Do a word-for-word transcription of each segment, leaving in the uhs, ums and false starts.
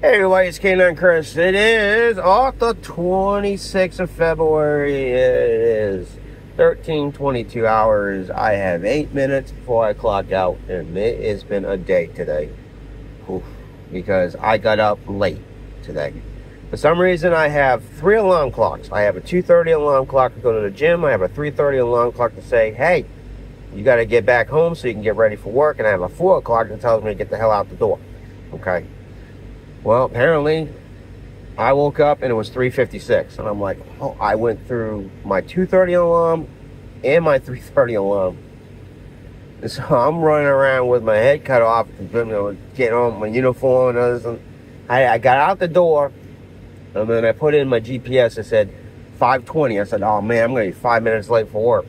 Hey everybody, it's K nine Chris. It is off the twenty-sixth of February. It is thirteen twenty-two hours. I have eight minutes before I clock out, and it has been a day today. Oof, because I got up late today. For some reason, I have three alarm clocks. I have a two thirty alarm clock to go to the gym. I have a three thirty alarm clock to say, hey, you got to get back home so you can get ready for work. And I have a four o'clock that tells me to get the hell out the door. Okay? Well, apparently, I woke up and it was three fifty-six. And I'm like, oh, I went through my two thirty alarm and my three thirty alarm. And so I'm running around with my head cut off, you know, getting on my uniform and others. I, I got out the door, and then I put in my G P S. It said five twenty. I said, oh, man, I'm going to be five minutes late for work.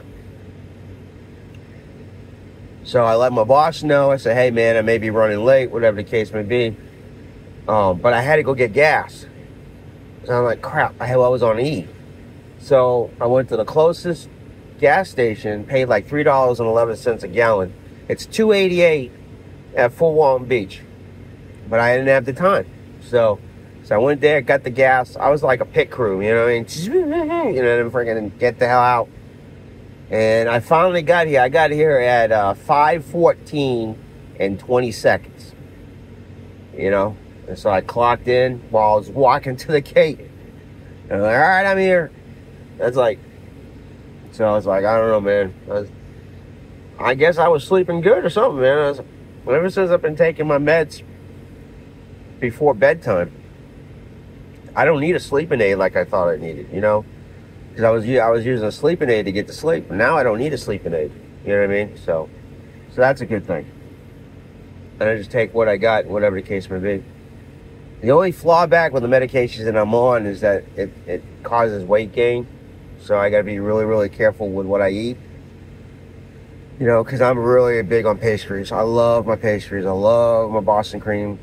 So I let my boss know. I said, hey, man, I may be running late, whatever the case may be. Um, but I had to go get gas. So I'm like, crap, I was on E. So I went to the closest gas station, paid like three dollars and eleven cents a gallon. It's two eighty-eight at Fort Walton Beach. But I didn't have the time. So so I went there, got the gas. I was like a pit crew, you know what I mean? You know, freaking get the hell out. And I finally got here. I got here at uh, five fourteen and twenty seconds. You know? And so I clocked in while I was walking to the gate. And I'm like, all right, I'm here. That's like, so I was like, I don't know, man. I, was, I guess I was sleeping good or something, man. I was, ever since I've been taking my meds before bedtime, I don't need a sleeping aid like I thought I needed, you know? Because I was, I was using a sleeping aid to get to sleep. But now I don't need a sleeping aid. You know what I mean? So, so that's a good thing. And I just take what I got, whatever the case may be. The only flaw back with the medications that I'm on is that it, it causes weight gain. So I got to be really, really careful with what I eat. You know, because I'm really big on pastries. I love my pastries. I love my Boston cream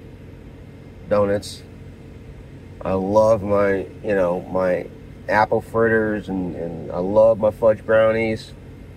donuts. I love my, you know, my apple fritters. And, and I love my fudge brownies.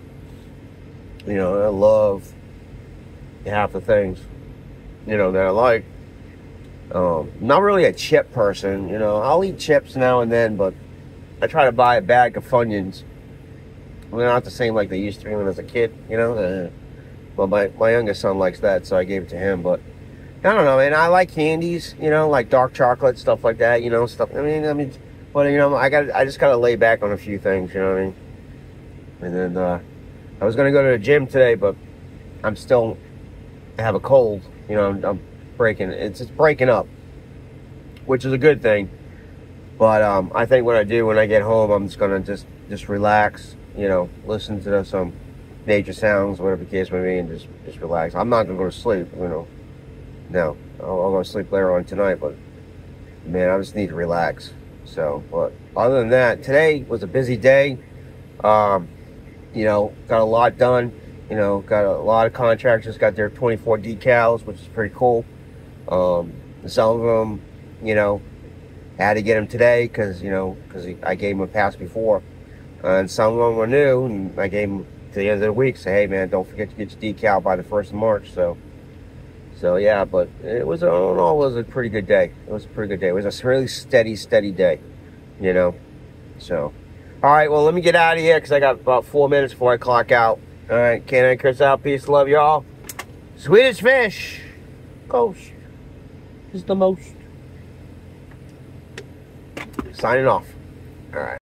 You know, I love half the things, you know, that I like. Um, not really a chip person, you know. I'll eat chips now and then, but I try to buy a bag of Funyuns. They're not the same like they used to be when I was a kid, you know. Uh, well, my, my youngest son likes that, so I gave it to him. But I don't know, man. I like candies, you know, like dark chocolate, stuff like that, you know, stuff. I mean, I mean, but you know, I got, I just gotta lay back on a few things, you know what I mean. And then uh, I was gonna go to the gym today, but I'm still I have a cold, you know. I'm, I'm breaking it's it's breaking up, which is a good thing. But um I think what I do when I get home, I'm just gonna just just relax, you know, listen to some nature sounds, whatever the case may be, and just just relax. I'm not gonna go to sleep, you know. No, I'll, I'll go to sleep later on tonight, but man, I just need to relax. So, but other than that, today was a busy day. Um you know, got a lot done. You know, got a lot of contractors got their twenty-four decals, which is pretty cool. Um, some of them, you know, had to get them today because, you know, because I gave them a pass before. Uh, and some of them were new, and I gave them to the end of the week. Say, hey, man, don't forget to get your decal by the first of March. So, so yeah, but it was, all in all, it was a pretty good day. It was a pretty good day. It was a really steady, steady day, you know. So, all right, well, let me get out of here because I got about four minutes before I clock out. All right, K nine Chris out. Peace, love y'all. Swedish Fish Coast is the most. Signing off. All right.